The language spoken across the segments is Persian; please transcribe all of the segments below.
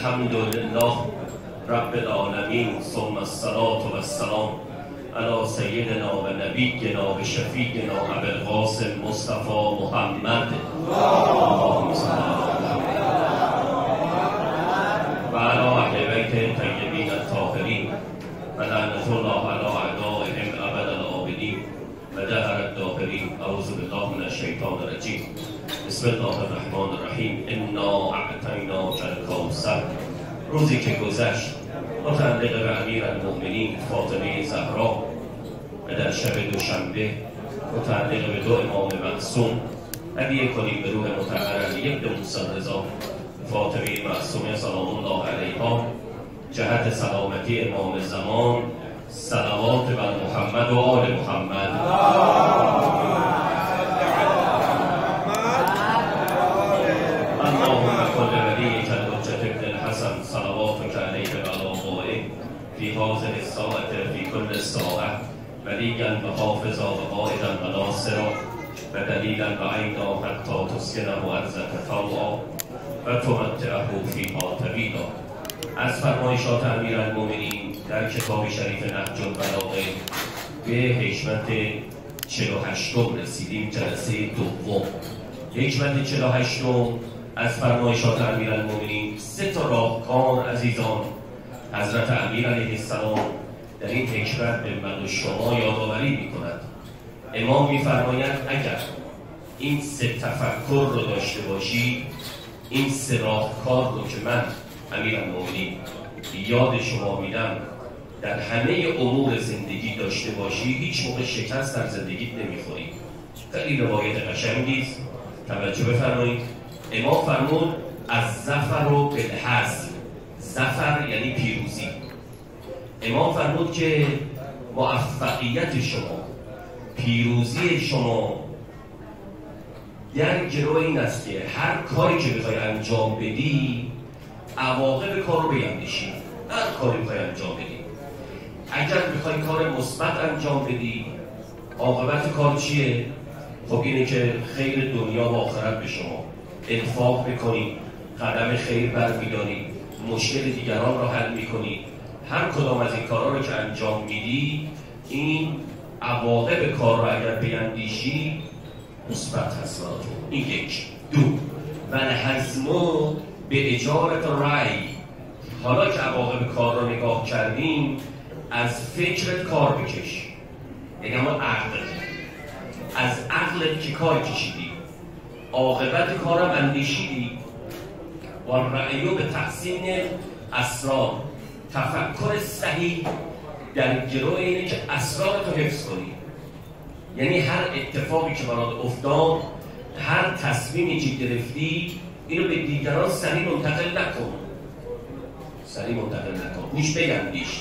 الحمد لله رب العالمين ثم الصلاة والسلام على سيدنا و نبینا و شفیعنا ابی القاسم مصطفى محمد اللهم صل و علی اهل بیت طیبین الطاهرین و لعنة الله علی اعدائهم ابد الآبدین و دهر الداهرین. اعوذ بالله من الشیطان الرجیم. بسم الله الرحمن الرحیم. انا اعطیناک الکوثر. روزی که گذشت متعلق به امیرالمؤمنین فاطمه زهرا و در شب دوشنبه متعلق به دو امام معصوم هدیه کنیم به روح مطهر علی بن موسی رضا فاطمه معصومه سلام الله علیها جهت سلامتی امام زمان. صلوات بر محمد و آل محمد. اللهم کل ولیک الحجة ابن الحسن صلواتک علیه و علی آبائه فی هذه الساعة فی کل ساعة ولیا و حافظا و قائدا و ناصرا و دلیلا و عینا حتی تسکنه ارضک طوعا و تمتعه فیها طویلا. از فرمایشات امیرالمؤمنین در کتاب شریف نهج البلاغه به حکمت 48 رسیدیم. جلسه دوم حکمت 48 از فرمایشات امیرالمؤمنین. 3 راهکار عزیزان حضرت امیر علیه السلام در این حکمت به من و شما یادآوری می‌کند. امام می‌فرماید اگر این 3 تفکر رو داشته باشی، این 3 راهکار رو که من امیرالمؤمنین یاد شما میدم در همه امور زندگی داشته باشی، هیچ موقع شکست در زندگیت نمیخوری. خیلی روایت قشنگی است، توجه بفرمایید. امام فرمود از ظفر و بالحظ. ظفر یعنی پیروزی. امام فرمود که موفقیت شما، پیروزی شما در جلو این است که هر کاری که بخوای انجام بدی عواقب کار رو بیندیشی. هر کاری بخوای انجام بدی، اگر بخوای کار مثبت انجام بدی، عاقبت کار چیه؟ خب اینه که خیر دنیا و آخرت به شما، انفاق بکنی، قدم خیر برمی‌داری، مشکل دیگران را حل می‌کنی. هر کدام از این کارا رو که انجام میدی، این عواقب کار را اگر بیندیشی مثبت هست براتون. این 1. 2 و الحزم به اجارت رأی. حالا که عواقب کار را نگاه کردیم، از فکرت کار بکش. یعنی اما عقل، از عقلت که کار کشیدی، عاقبت کارم اندیشیدی. و رأیو به تحسین اسرار. تفکر صحیح در جلو اینه که اسرار تو حفظ کنی. یعنی هر اتفاقی که برات افتاد، هر تصمیمی که گرفتی، اینو به دیگران سریع منتقل نکن. گوش بیندیش.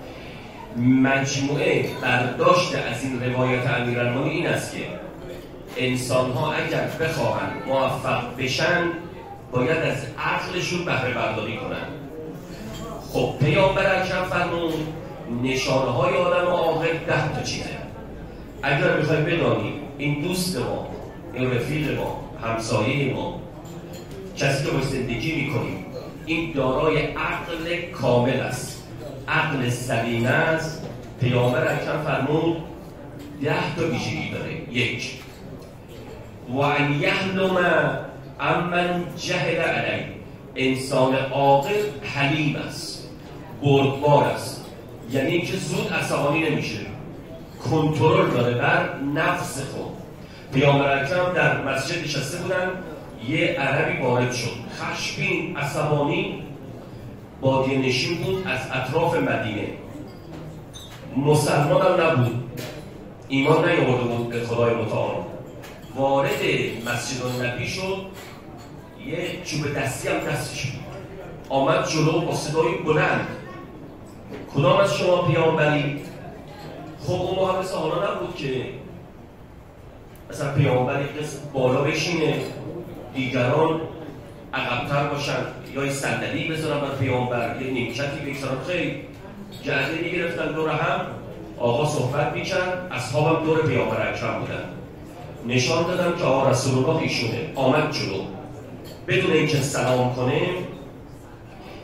مجموعه برداشت از این روایت امیرالمؤمنین این است که انسان‌ها اگر بخواهند موفق بشن، باید از عقلشون بهره برداری کنن. خب پیامبر اکرم فرمود نشانه‌های آدم عاقل 10 تا چیزه. اگر بخوایم بدانیم این دوست ما، این رفیق ما، همسایه ما، کسی که با زندگی میکنیم، این دارای عقل کامل است، عقل سلیم است، پیامبر اکرم فرمود 10 تا ویژگی داره. 1 و ان یحلم امن جهل علی. انسان عاقل حلیم است، بردبار است، یعنی اینکه زود عصبانی نمیشه، کنترل داره بر نفس خود. پیامبر اکرم در مسجد نشسته بودن، یه عربی وارد شد، خشمگین، عصبانی، بادیه نشین بود از اطراف مدینه، مسلمان هم نبود، ایمان نیاورده بود به خدای متعال. وارد مسجد النبی شد، یه چوب دستی هم دستش بود، آمد جلو با صدای بلند کدام از شما پیامبری؟ خب اون موقع مثل حالا نبود که مثلا پیامبری قسم بالا بشینه، دیگران عقب‌تر باشن، یا یه صندلی بذارن بر پیامبر، یه نیمکتی بگذارن. خیلی جعله میگرفتن دور هم، آقا صحبت میکرد، اصحابم دور پیامبر اکرم بودن، نشان دادم که آقا رسول الله ایشونه. آمد جلو، بدون اینکه سلام کنه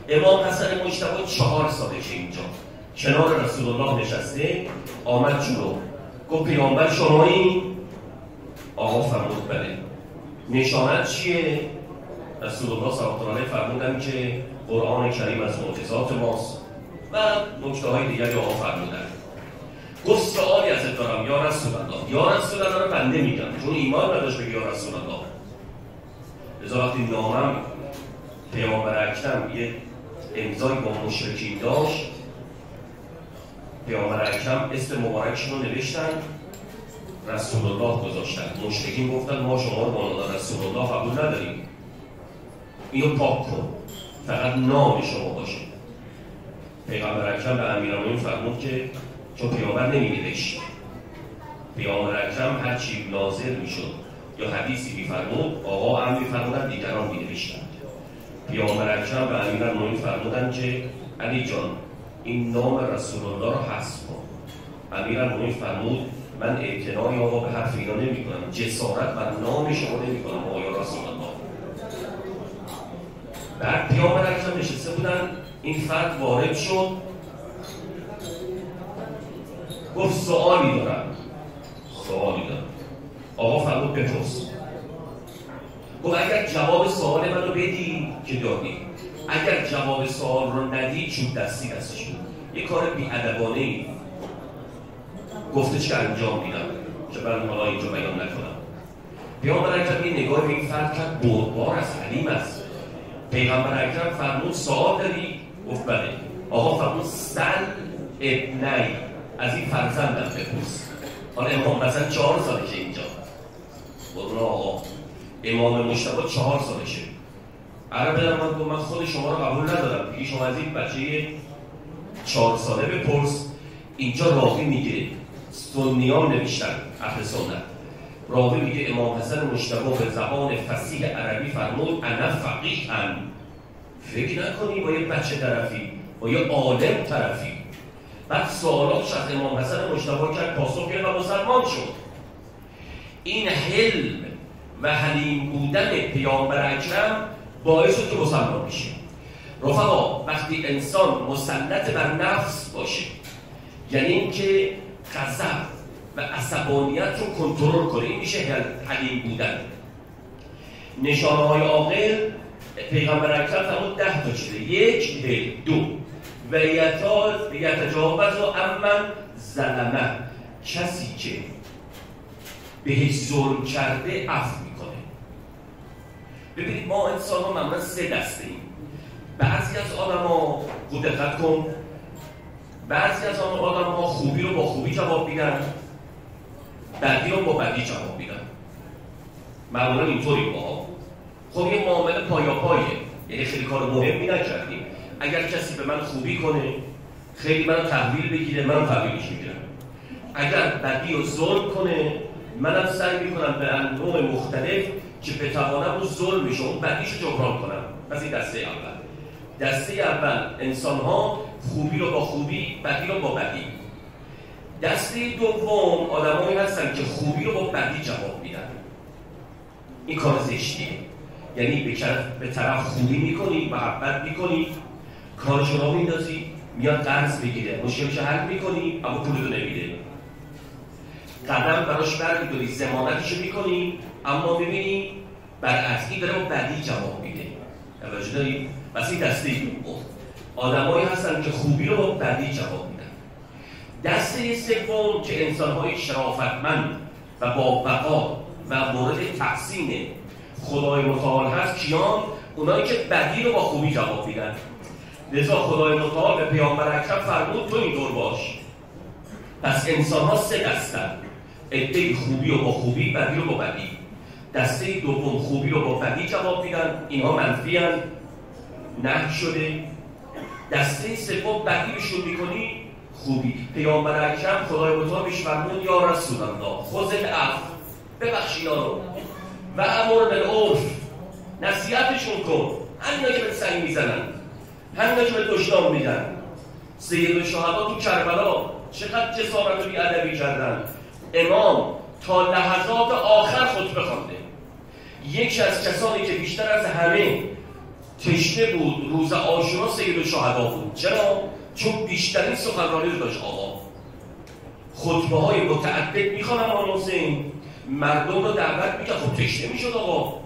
امام حسن مجتبی 4 سالشه اینجا کنار رسول الله نشسته، آمد جلو گفت پیامبر شمایی؟ آقا فرمود بله. نشانت چیه؟ رسول الله صلی الله علیه فرمودن که قرآن کریم از معجزات ماست و نکته‌های دیگری آقا فرمودن. گفت سوالی ازت دارم یا رسول الله. یا رسول الله رو بنده میگم چون ایمان نداشت بگه یا رسول الله. لذا وقتی نامم پیامبر اکرم یه امضایی با مشرکین داشت، پیامبر اکرم اسم مبارکشون رو نوشتن رسول الله گذاشتن. مشرکین گفتن ما شما رو با نام رسول الله قبول نداریم، اینو پاک کن، فقط نام شما باشه. پیامبر اکرم به امیرالمومنین فرمود که چون پیامبر نمی‌نوشت، پیامبر اکرم هر چی نازل میشد یا حدیثی می‌فرمود آقا هم می‌فرمودن دیگران می‌نوشتند. پیامبر اکرم به امیرالمومنین فرمودن که علی جان این نام رسول الله رو حذف کن. امیرالمومنین فرمود من اعتنایی آقا به حرف اینا نمی‌کنم، جسارت بر نام شما نمی‌کنم آقا یا رسول الله. بعد پیامبر اکرم نشسته بودن، این فرد وارد شد گفت سوالی دارم. آقا فرمود بپرس. گفت اگر جواب سوال منو بدی که دادی، اگر جواب سوال رو ندی چوب دستی دستش بود. یه کار بی‌ادبانه‌ای گفته که انجام میدم که من حالا اینجا بیان نکنم. پیامبر اکرم یه نگاه به این فرد کرد، بردبار از حلیم است. پیامبر اکرم فرمود سوال داری؟ گفت بله. آقا فرمود سل ابنی، از این فرزندم بپرس. حالا امام مثلا 4 سالشه اینجا. قربون آقا امام مجتبی 4 سالشه. عرب درمان گفت من خود شما رو قبول ندارم، دیگه شما از این بچه 4 ساله بپرس. اینجا راوی میگه سنیان نوشتن اهل سنت، راوی میگه امام حسن مجتبی به زبان فصیح عربی فرمود انا فقیهم. فکر نکنی با یه بچه طرفی، با یه عالم طرفی. بعد سوالاتش از امام حسن مجتبی کرد، پاسخ کرد و مسلمان شد. این حلم و حلیم بودن پیامبر اکرم باعث شد که مسلمان بشه. رفقا وقتی انسان مسلط بر نفس باشه، یعنی اینکه غضب و عصبانیت رو کنترل کنه، این میشه حلیم بودن. نشانه‌های عاقل پیغمبر اکرم فرمود 10 تا چیزه. 1 2 و یتجاوز و امن ظلمه، کسی که بهش ظلم کرده عفو میکنه. ببینید ما انسان ها معمولا 3 دسته ایم. بعضی از آدم ها خود دقت کن، بعضی از آدم ها خوبی رو با خوبی جواب میدن، بدی رو با بدی جواب میدن. معمولا اینطوری با خب یه معامله پایه، یعنی خیلی کار مهمی نکردیم. اگر کسی به من خوبی کنه، خیلی منو تحویل بگیره، منم تحویلش میگیرم. اگر بدی رو ظلم کنه، منم سعی میکنم به انواع مختلف که بتوانم اون ظلمش اون بدیش رو جبران کنم. پس این دسته اول. دسته اول انسان ها خوبی رو با خوبی، بدی رو با بدی. دسته دوم آدمایی هستن که خوبی رو با بدی جواب میدن. این کار زشتیه. یعنی به طرف خوبی میکنی، محبت میکنی، کارش رو میندازی، میاد قرض بگیره، مشکلش حل میکنی اما پولتو نمیده. قدم براش برمیداری، ضمانتشو میکنی اما میبینی برعکسی داره با بدی جواب میده. توجه داری؟ پس این دسته دوم آدمایی هستن که خوبی رو با بدی جواب میدن. دسته سوم که انسان‌های شرافتمند و با بقا و مورد تحسین خدای متعال هست کیان؟ اونایی که بدی رو با خوبی جواب میدن. لذا خدای متعال به پیامبر اکرم فرمود تو اینطور باش. پس انسان‌ها 3 دستن، عده خوبی رو با خوبی، بدی رو با بدی. دسته دوم خوبی رو با بدی جواب میدن، اینها منفی هستند، نهی شده. دسته سوم بدی بهشون میکنی، خوبی. پیامبر اکرم خدای متعال بهش فرمود یا رسول الله خذ العفو، ببخش اینا رو و امر بالعرف، نصیحتشون کن. همینا که به سنگ میزنن، همینا که به دشنام میدن. سید الشهدا تو کربلا چقدر جسارت و بی‌ادبی کردن. امام تا لحظات آخر خطبه خوانده. یکی از کسانی که بیشتر از همه تشنه بود. روز عاشورا سید الشهدا بود. چرا؟ چون بیشترین سخنرانی رو داشت آقا. خطبه های متعدد میخوانم امام حسین، مردم رو دعوت میکرد. خب تشنه میشد آقا.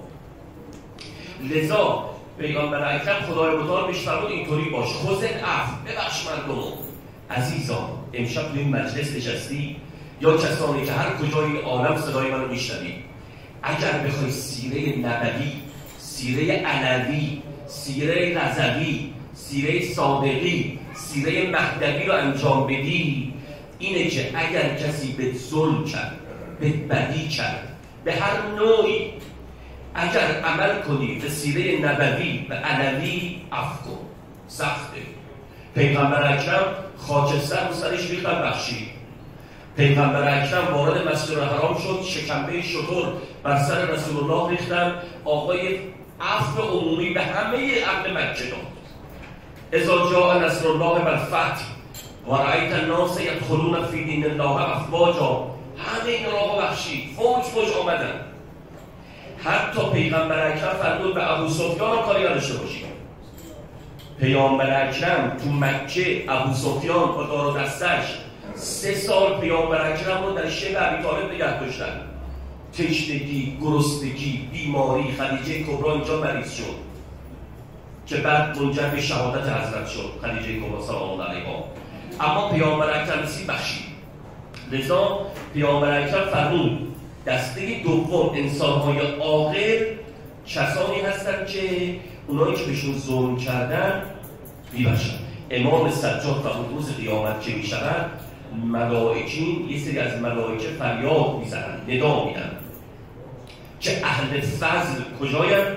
لذا پیغمبر اکرم خدای متعال بهش فرمود اینطوری باش، خذ العفو، ببخش مردم. عزیزان امشب توی این مجلس نشستی یا کسانی که هر کجای عالم صدای منو میشنوی، اگر بخوای سیره نبوی، سیره علوی، سیره رضوی، سیره صادقی، سیره مهدوی رو انجام بدی، اینه که اگر کسی به ظلم کرد، به بدی کرد، به هر نوعی، اگر عمل کنی به سیره نبوی و علوی، عفو کن. سخته. پیغمبر اکرم خاکستر رو سرش ریختن بخشید. پیغمبر اکرم وارد مسجد حرام شد، شکمبه شتر بر سر رسول الله ریختن، آقای عفو عمومی به همه اهل مکه داد. اذا جاء نصر الله والفتح و رأیت الناس یدخلون فی دین الله افواجا، همه این را بخشید، فوج آمدن. حتی پیغمبر اکرم فرمود به ابو سفیان کاری نداشته باشید. پیامبر اکرم تو مکه ابو سفیان با دار و دستش 3 سال پیامبر اکرم رو در شبه ابی طالب نگه داشتن. تشنگی، گرسنگی، بیماری، خدیجه کبرا اینجا مریض شد که بعد منجر به شهادت حضرت شد، خدیجه کبرا سلام الله علیها. اما پیامبر اکرم سی بخشید. لذا پیامبر اکرم فرمود دسته دوم انسان‌های عاقل کسانی هستند که اونایی که بهشون ظلم کردن میبخشن. امام سجاد فرمود روز قیامت که میشود، ملائکین، یه سری از ملائکه فریاد میزنن، ندا میدن که اهل فضل کجایند؟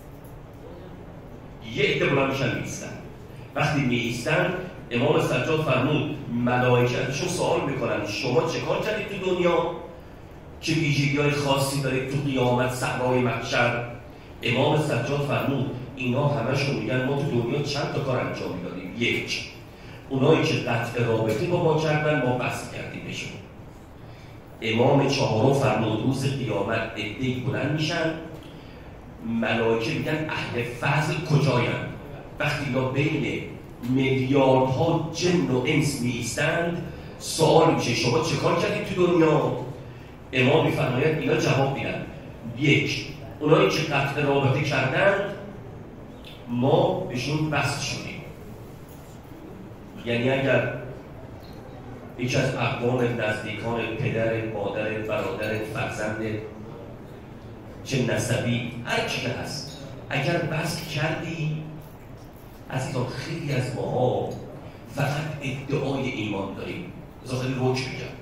یه عده بلند میشن میایستن. وقتی میایستن امام سجاد فرمود ملائکه ازشون سوال میکنن شما چه کار کردید تو دنیا که ویژگی‌های خاصی دارید تو قیامت صحرای محشر؟ امام سجاد فرمود اینا همشون میگن ما تو دنیا چند تا کار انجام میدادیم. 1، اونایی که قطع رابطه با ما کردن ما بس کردیم بهشون. امام چهارم فرمود روز قیامت عده‌ای بلند میشن، ملائکه میگن اهل فضل کجایند؟ وقتی اینا بین میلیاردها جن و انس میایستند سوال میشه شما چه کار کردید تو دنیا؟ امام میفرماید اینا جواب میدن 1، اونایی که قطع رابطه کردند ما بهشون وصل شدیم. یعنی اگر یکی از اقوام نزدیکان پدر، مادر، برادر، فرزند، چه نسبی، هر کی هست، اگر وصل کردی، عزیزان خیلی از ماها فقط ادعای ایمان داریم. بذار خیلی روک بگم.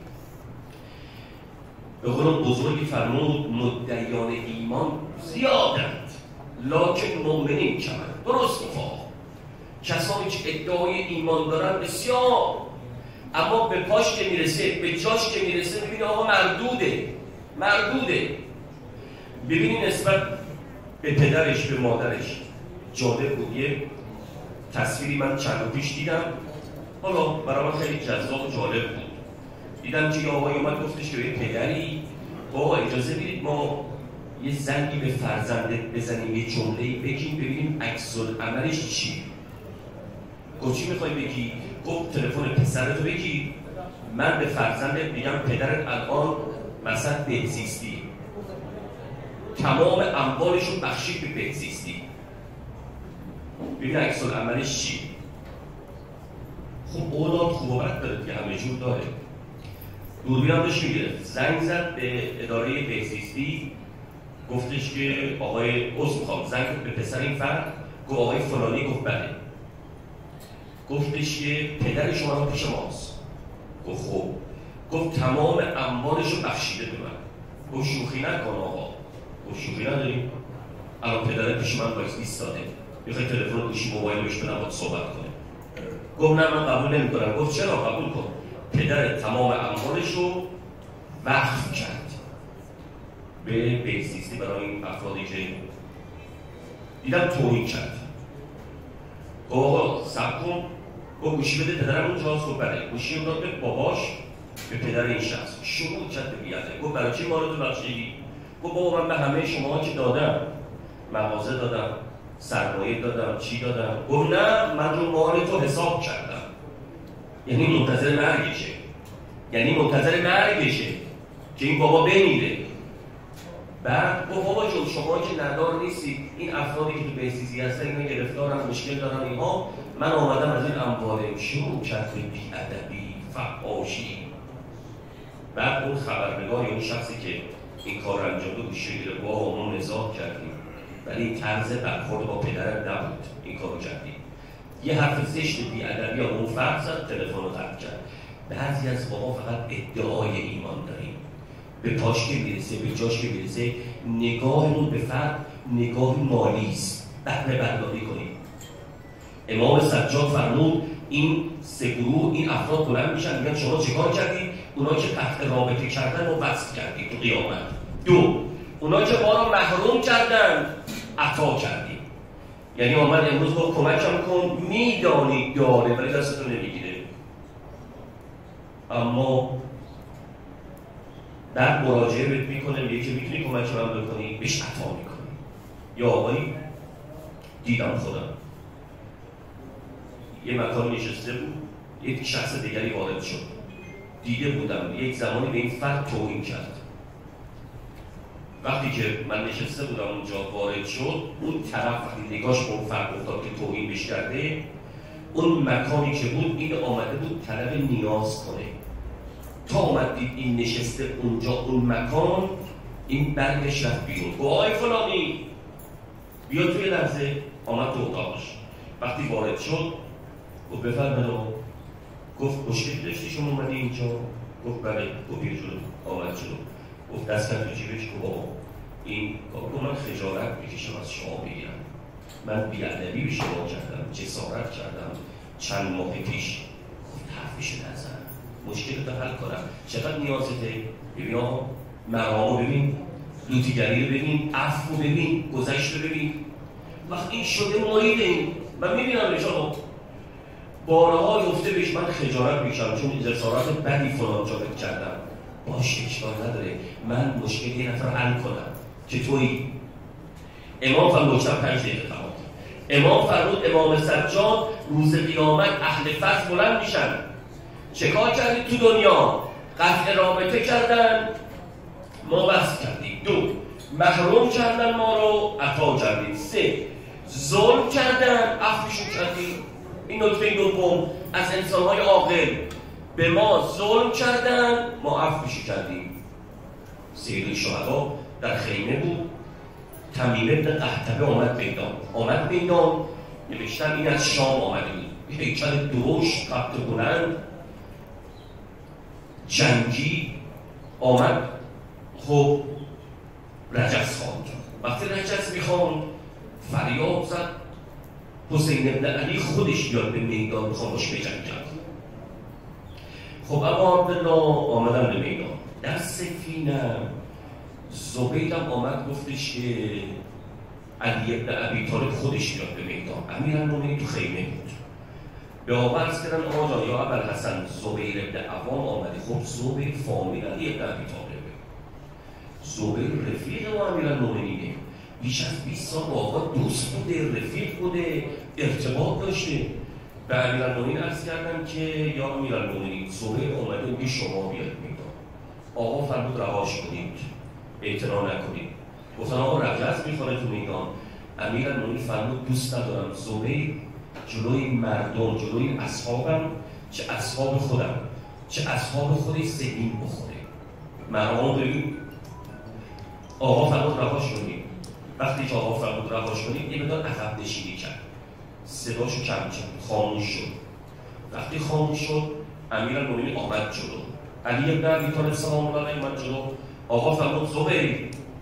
به قول بزرگی فرمود مدعیان ایمان زیادند لکن مؤمنین کمند. درست گفت. کسانی که ادعای ایمان دارن بسیار، اما به پاش که میرسه، به جاش که میرسه میبینی آقا مردوده. ببینی نسبت به پدرش، به مادرش. جالب بود، یه تصویری من چند پیش دیدم، حالا برای من خیلی جذاب و جالب بود. دیدم که یه آقای اومد گفتش که یه پدری بابا اجازه بدید ما یه زنگی به فرزندت بزنیم، یه جمله‌ای بگیم ببینیم عکس العملش چیه. گفت چی میخوای بگی؟ گفت تلفن پسرتو بگی، من به فرزندت میگم پدرت الان مثلا بهزیستی، تمام اموالش رو بخشید به بهزیستی، ببین عکس العملش چیه. خب اولاد خوب و بد داره که همه جور داره. دوربین هم داشت میگرفت، زنگ زد به اداره بهزیستی، گفتش که آقای عضو میخوام، زنگ به پسر این فرد، گفت آقای فلانی، گفت بله. گفتش که پدر شما رو پیش ماست. گفت خب. گفت تمام اموالش رو بخشیده به من. گفت شوخی نکن آقا. گفت شوخی نداریم، الان پدر پیش من باید ایستاده، میخوای تلفن گوشی موبایل رو بهش بدم باید صحبت کنه. گفت نه من قبول نمیکنم. گفت چرا؟ قبول کن. پدر تمام اموالش رو وقف کرد به بهزیستی برای این افرادی که دیدم توهین کرد. گفت آقا صبر کن. گفت گوشی بده پدرم اونجاست. گفت بله. گوشی رو داد به باباش، به پدر این شخص. شروع کرد به بیعته. گفت برای چی ما رو تو بخشیدی؟ گفت بابا من به همه شما که دادم، مغازه دادم، سرمایه دادم، چی دادم؟ گفت نه، من رو مال تو حساب کردم. یعنی منتظر مرگشه که این بابا بمیره. بعد گفت بابا جون شما که ندار نیستید، این افرادی که تو بهزیستی هستن اینا گرفتارن، مشکل دارن اینها، من آمدم از این اموال شروع کرد بی‌ادبی، فحاشی. بعد اون خبرنگار یا اون شخصی که این کار رو انجام داد گوشه گرفت، با ما نزاع کردیم ولی طرز برخورد با پدرم نبود، این کارو کردیم. یه حرف زشت بی‌ادبی یا اون فرد زد، تلفن رو قطع کرد. بعضی از بابا فقط ادعای ایمان داریم، به پاش که میرسه، به جاش که میرسه، نگاهمون به فرد نگاه مالی است. بهره برداری کنیم. امام سجاد فرمود این سه گروه، این افراد بلند میشن میگن شما چیکار کردید؟ اونا که قطع رابطه کردن رو وصل کردید تو قیامت. دو، اونا که ما رو محروم کردن عطا کردیم. یعنی آمد امروز با کمکم کن، میدانی داره ولی دستتون نمیگیره. اما بعد مراجعه بهت میکنه، میگه که میتونی کمک من بکنی، بهش عطا میکنی. یا آقایی دیدم خودم یه مکان نشسته بود، یک شخص دیگری وارد شد، دیده بودم یک زمانی به این فرد توهین کرد. وقتی که من نشسته بودم اونجا وارد شد، اون طرف وقتی نگاش به اون فرد افتاد که توهین بهش کرده، اون مکانی که بود این آمده بود طلب نیاز کنه. تا اومد دید این نشسته اونجا اون مکان، این برگش رفت بیرون. گفت آی فلانی بیا توی لحظه. آمد تو اتاقش، وقتی وارد شد گفت بفرمایید. گفت مشکلی داشتی شما اومدی اینجا؟ گفت بله. گفت بیا جلو. آمد جلو. گفت دست کرد تو جیبش. گفت بابا این گفت من خجالت میکشم از شما بگیرم، من بی‌ادبی به شما کردم، جسارت کردم چند ماه پیش. گفت حرفش نزن، مشکل رو حل کنم. چقدر نیازته؟ ببین آقا مرامو ببین، لوتیگری رو ببین، عفو ببین، گذشت رو ببین. وقتی این شده مرید این من میبینم آقا بارها گفته بهش من خجالت میکشم چون جسارت بدی فلان جا کردم. باشه اشکال نداره، من مشکل یه نفر حل کنم که تویی. امام فرمود 5 دقیقه تمام. امام فرمود امام سجاد روز قیامت اهل فضل بلند میشن. چه کار کردید تو دنیا؟ قطع رابطه کردن، ما وصل کردیم. 2، محروم کردن ما رو، عطا کردیم. 3، ظلم کردن، عفوشون کردیم. این نکته دوم از انسان‌های عاقل، به ما ظلم کردن، ما عفوشون کردیم. سید شهدا در خیمه بود، تمیم بن قحطبه آمد میدان. نوشتن این از شام آمده بود، هیکل درشت قد بلند جنگی آمد. خب رجز خواند. وقتی رجز میخواند فریاد زد، حسین ابن علی خودش بیاد به میدان میخوام باش بجنگم. خب اما عبدالله آمدن به میدان. در سفینه زبیدم آمد گفتش که علی ابن ابی طالب خودش بیاد به میدان. امیرالمومنین تو خیمه بود. به آقا عرض کردن آقا جان یا ابوالحسن زبیر ابن عوام آمده. خب زبیر فامیل علی ابن ابی طالبه، زبیر رفیق و امیرالمومنینه، بیش از 20 سال با آقا دوست بوده، رفیق بوده، ارتباط داشته. به امیرالمومنین عرض کردن که یا امیرالمومنین زبیر اومده میگه شما بیاد میدان. آقا فرمود رهاش کنید، اعتنا نکنید. گفتن آقا رجز میخوره تو میدان. امیرالمومنین فرمود دوست ندارم زبیر جلوی مردم، جلوی اصحابم، چه اصحاب خودم چه اصحاب خودش سهیم بخوره. مرام ببین. آقا فرمود رهاش کنید. وقتی که آقا فرمود رهاش کنید یه مقدار عقب نشینی کرد، صداشو کم کرد، خاموش شد. وقتی خاموش شد امیرالمومنین آمد جلو. علی ابن ابی طالب سلام الله علیه اومد جلو. آقا فرمود زبیر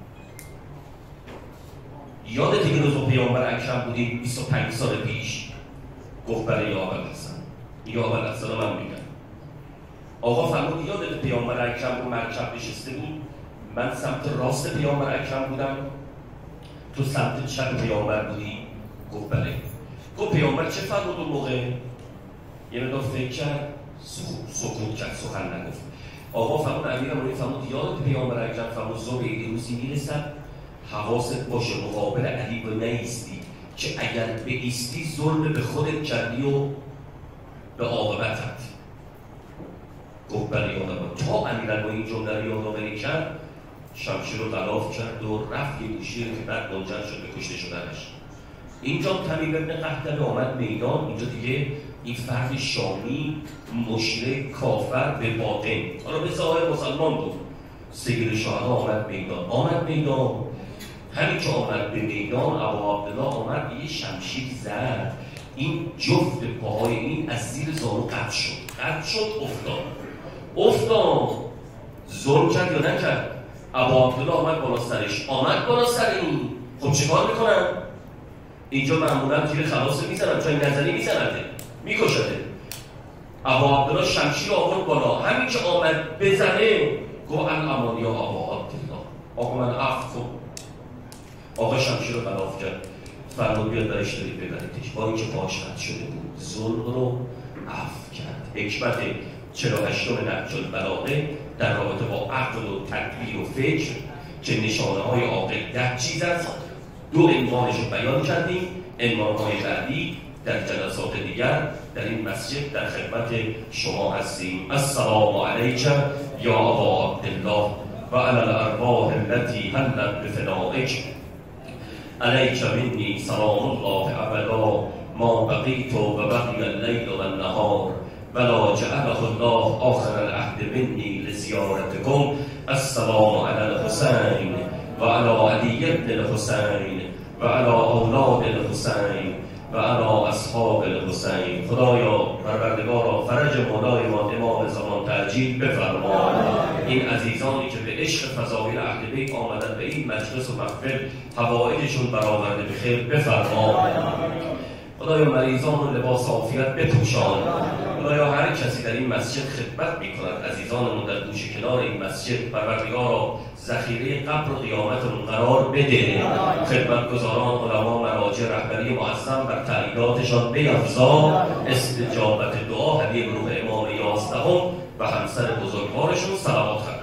یادته که روز پیامبر اکرم بودیم 25 سال پیش؟ گفت بله یا ابوالحسن. یا ابوالحسن من میگم. آقا فرمود یادت پیامبر اکرم رو مرکب نشسته بود، من سمت راست پیامبر اکرم بودم، تو سمت چپ پیامبر بودی؟ گفت بله. گفت پیامبر چه فرمود اون موقع؟ یه مقدار فکر کرد، سکوت کرد، سخن نگفت. آقا فرمود امیرالمومنین فرمود یادت پیامبر اکرم فرمود زبیر روزی میرسد حواست باشه مقابل علی و نیستی که اگر بایستی ظلم به خودت کردی و به عاقبتت. گفت بله یادم تا امیرالمومنین این جمله رو یادآوری کرد، شمشیر رو غلاف کرد و رفت یه گوشی که بعد منجر شد به کشته شدنش. اینجا تمیم بن قحطبه آمد میدان. اینجا دیگه این فرد شامی مشرک کافر به باطن، حالا به ظاهر مسلمان بود، سید شهدا آمد میدان. همین که آمد به میدان، ابا عبدالله آمد یه شمشیر زد، این جفت پاهای این از زیر زانو قطع شد افتاد. ظلم کرد یا نکرد؟ ابا عبدالله آمد بالا سر این. خب چیکار میکنن؟ اینجا معمولا تیر خلاص میزنن، چون نظری میزننده، میکشده. ابا عبدالله شمشیر آورد بالا، همین که آمد بزنه گفت الامان یا ابا عبدالله، آقا من عفو کن. آقا شمشیر رو غلاف کرد، فرمود بیاد برش دارید ببریدش. با اینکه پاش قطع شده بود ظلم رو عفو کرد. حکمت 48 نهج البلاغه در رابطه با عقل و تدبیر و فکر که نشانه های عاقل 10 چیز است. 2 عنوانش رو بیان کردیم. عنوان‌های بعدی در جلسات دیگر در این مسجد در خدمت شما هستیم. السلام علیک یا ابا عبدالله و علی الارواح التي حلت بفنائک. علیک منی سلام الله ابدا ما بقیت و بقی اللیل و النهار ولا جعله الله آخر العهد منی لزیارتکم. السلام علی الحسین و علی علی ابن الحسین و علی اولاد الحسین و علی اصحاب الحسین. خدایا پروردگارا فرج مولای ما امام زمان تعجیل بفرما. این عزیزانی که به عشق فضایل اهل بیت آمدن به این مجلس و محفل حوائجشون برآورده به خیر بفرما. خدایا مریضان و لباس عافیت بپوشان. خدایا هر کسی در این مسجد خدمت میکند، عزیزانمون در گوشه کنار این مسجد، پروردگارا ذخیره قبر و قیامتمون قرار بده. خدمتگزاران، علما، مراجع، رهبری معظم بر تعییداتشان بیفزا. استجابت دعا هدیه گروه امام 11 و همسر بزرگوارشون صلوات